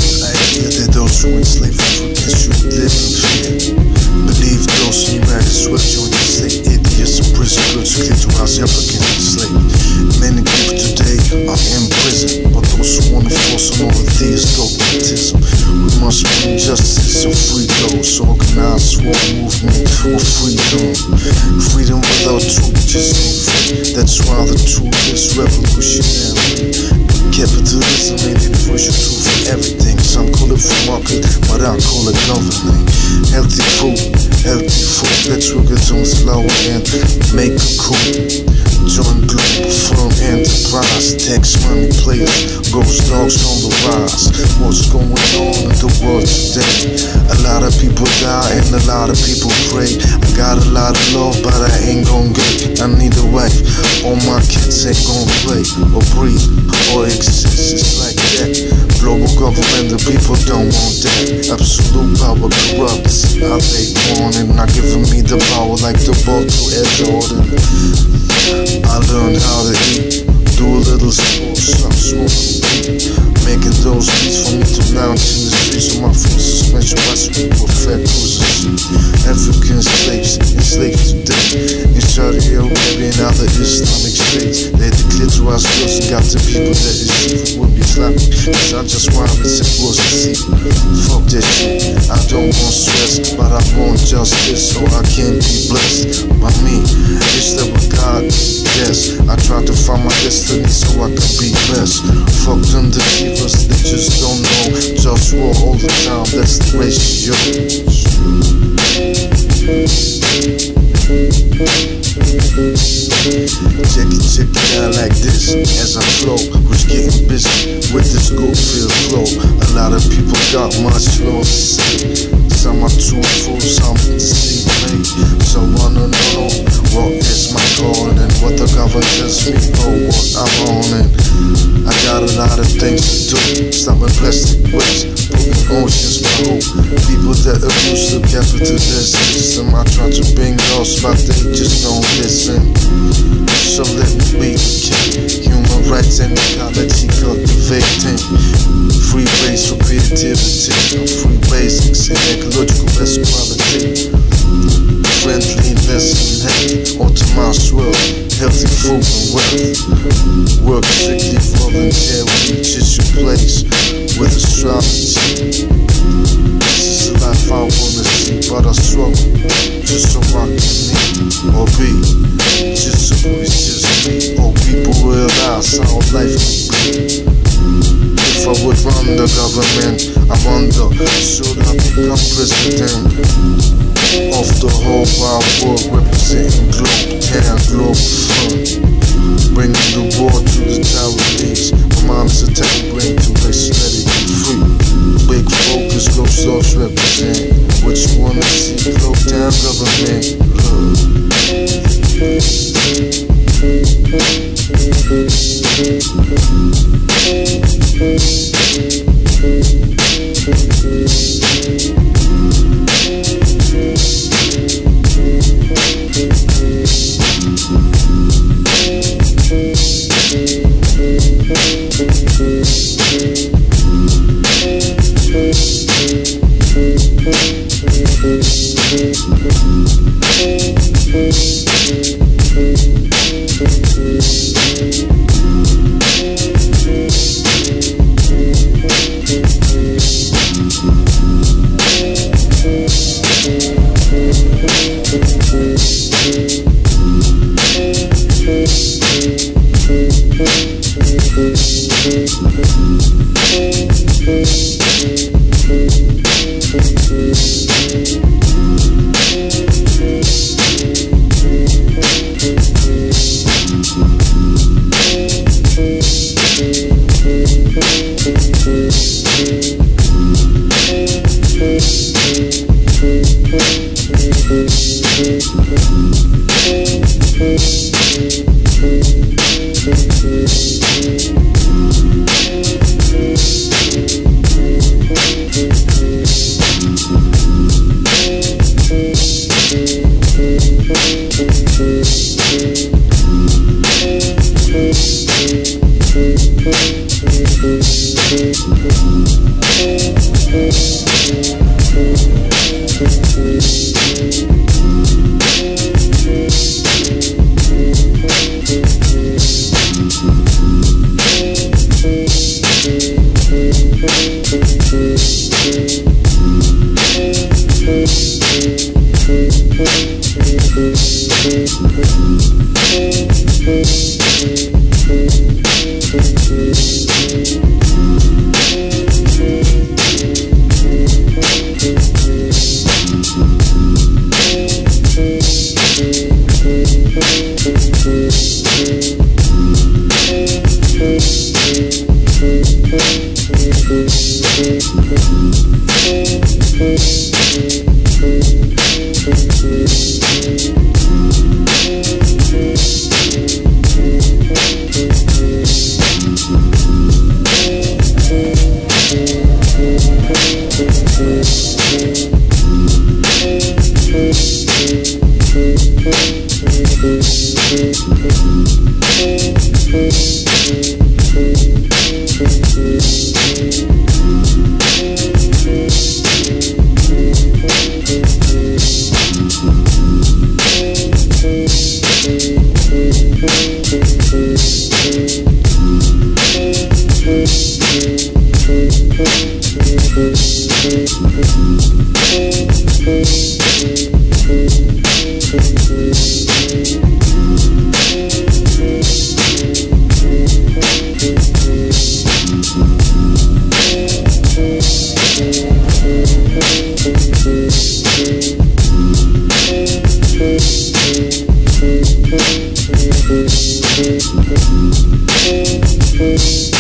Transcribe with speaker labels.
Speaker 1: I hear that those who enslave Africans should live in fear. Believe those who rags sweat you and slave idiots in prison, good to clear to house Africans enslaved. Many people today are in prison, but those who want to force on all of these dogmatism. We must bring justice and free those, organized war movement or freedom. Freedom without truth just ain't free. That's why the truth is revolutionary. Capitalism ain't the universal truth for everything. Some call it free market, but I call it government. Healthy food, let's work it on slow and make a coup. Join Globalfirm enterprise, tax money players, GhostDogz on the rise. What's going on in the world today? A lot of people die and a lot of people pray. I got a lot of love, but I ain't gon' get. I need a wife, all my kids ain't gon' play or breathe or exist. It's like that. Global government, the people don't want that. Absolute power corrupts how they want it, not giving me the power like the ball to Ed Jordan. I learned how to eat, do a little school, stop smoking weed, making those beats for me to lounge in the streets of my full suspension, watching people fat cruisers. African slaves enslaved today in Saudi Arabia and other Islamic states. They declare to us girls and got the people that is secret will be Islamic. Cause I just want it was a secret. Fuck that shit, I don't want stress, but I want justice so I can be blessed by me. Is that what God? Yes, I try to find my destiny so I can be best. Fuck them deceivers, they just don't know. JustWar all the time, that's the ratio. Check it out like this as I flow. Who's getting busy with this good feel flow? A lot of people got much flow to say. Some are too full, some deceive me. So I wanna know what is my calling and what the government tells me or what I'm on. And I got a lot of things to do. Stopping plastic waste, putting oceans my hope. People that abuse the capitalist system, I try to bring those, but they just don't listen. So let me be the king. Human rights and equality cultivating. Free base for creativity, free basics and ecological best quality. Friendliness and hate, optimized world, healthy food and wealth. Work strictly voluntarily, just your place with astrology. This is the life I wanna see, but I struggle just so I can be or be. Just so it's just me, or people realize how life can be. If I would run the government, I wonder, should I become president of the whole wide world, representing Globalfirm, bringing the war to the charities. My mom's a tech brain to race, let it be free. Big focus, GhostDogz represent what you wanna see. Slow down government,
Speaker 2: Thank you.